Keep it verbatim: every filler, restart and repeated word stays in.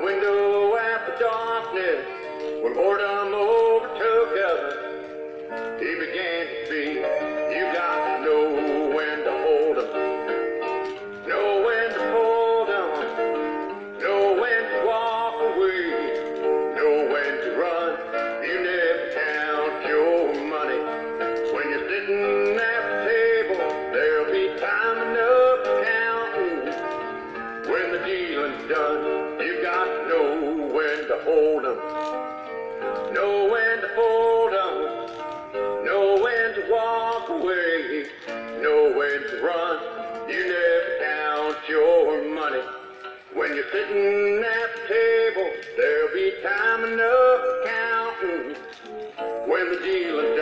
window at the darkness when boredom overtook us. He began to speak. You got to know when to hold 'em, know when to hold 'em, know when to walk away, know when to run. You never count your money when you're sitting at the table. There'll be time enough counting when the dealing's done. You got to know when to hold 'em, know when to fold 'em, know when to walk away, know when to run. You never count your money when you're sitting at the table. There'll be time enough counting when the dealing's